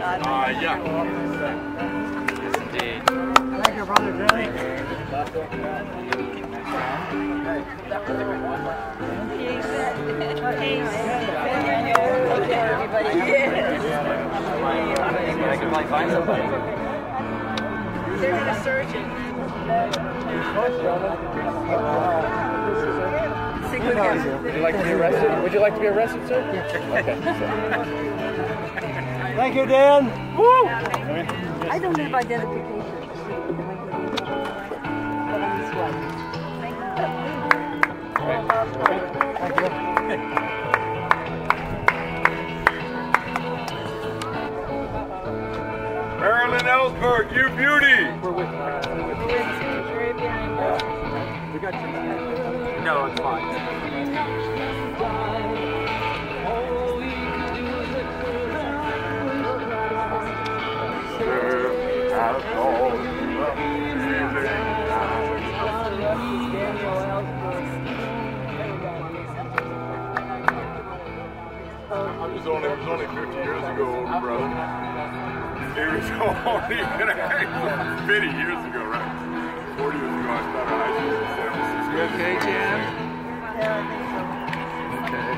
Yeah. Yes, indeed. Thank you, brother. Thank you. Okay, everybody. I can probably find somebody. They're in a surgeon. Would you like to be arrested? Would you like to be arrested, sir? Okay. Thank you, Dan. Woo! I don't have identification. But I'm his wife. Thank you. Marilyn Ellsberg, you beauty! We're with you. We got you. No, it's fine. It was only 50 years ago, older brother. It was only 50 years ago, right? 40 years ago, I started high school in San Francisco. You okay, Jan? Yeah, I think so. Okay.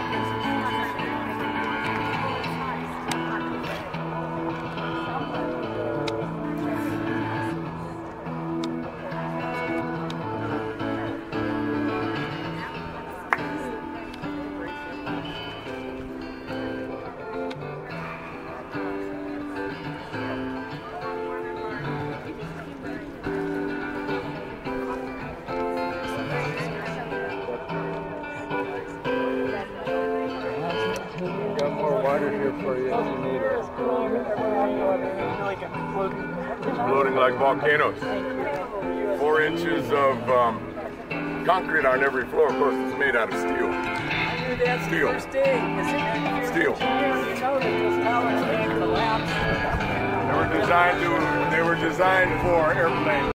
Got more water here for you if you need it. Exploding like volcanoes. 4 inches of concrete on every floor. Of course, it's made out of steel. Steel. Steel. They were designed for airplanes.